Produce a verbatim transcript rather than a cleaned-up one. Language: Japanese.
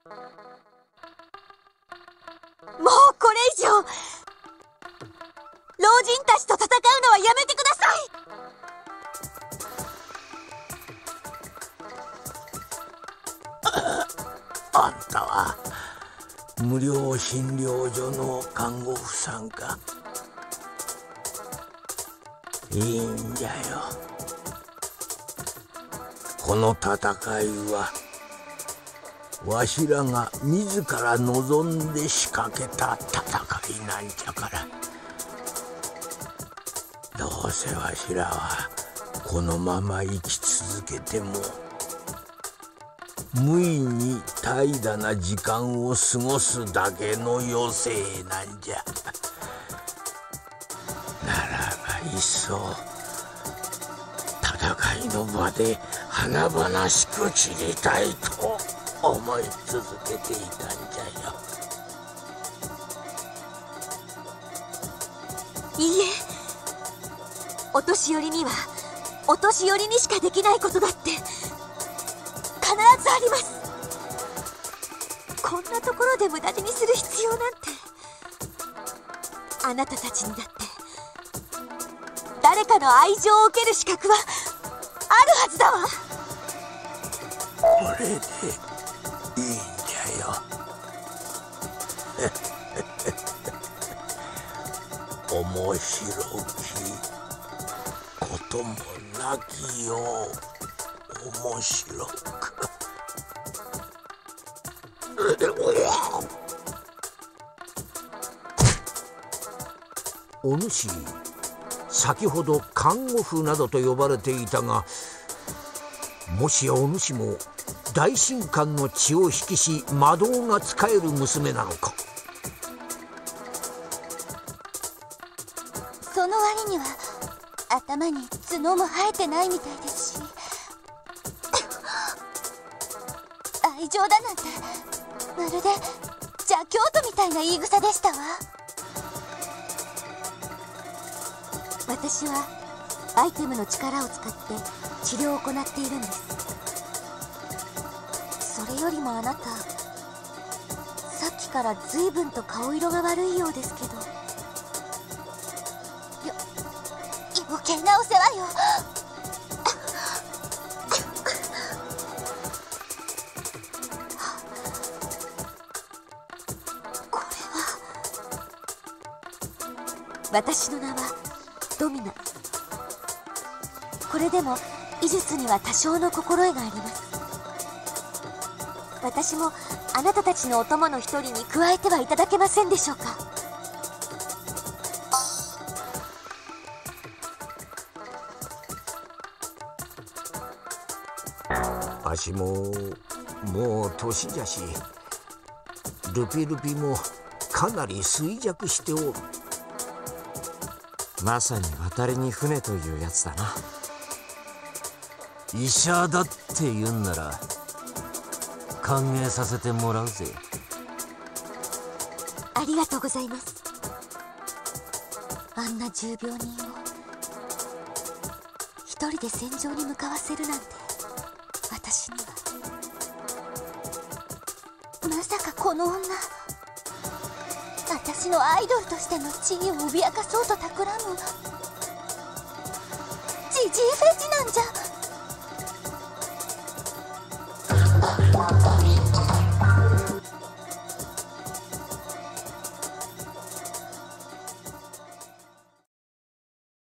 もうこれ以上老人たちと戦うのはやめてください。 あんたは無料診療所の看護婦さんか。いいんじゃよ。この戦いはわしらが自ら望んで仕掛けた戦いなんじゃから。どうせわしらはこのまま生き続けても無意に怠惰な時間を過ごすだけの余生なんじゃ。ならばいっそ戦いの場で華々しく散りたいと思い続けていたんじゃよ。 いいえ、お年寄りにはお年寄りにしかできないことだって必ずあります。こんなところで無駄死にする必要なんてあなたたちにだって誰かの愛情を受ける資格はあるはずだわ。 これでいいんじゃよ。面白きこともなきよう面白く。お主、先ほど看護婦などと呼ばれていたが、もしやお主も大神官の血を引きし魔導が使える娘なのか。 その割には頭に角も生えてないみたいですし愛情だなんてまるで邪教徒みたいな言い草でしたわ。 私はアイテムの力を使って治療を行っているんです。それよりもあなた、さっきから随分と顔色が悪いようですけど。 よ余計なお世話よ。 これは私の名はドミナ。これでも医術には多少の心得があります。私もあなたたちのお供の一人に加えてはいただけませんでしょうか。 わしももう年じゃし、ルピルピもかなり衰弱しておる。 まさに渡りに船というやつだな。 医者だって言うんなら歓迎させてもらうぜ。 ありがとうございます。あんな重病人を一人で戦場に向かわせるなんて私には。 まさかこの女、私のアイドルとしての地位を脅かそうと企むジジイフェチなんじゃ。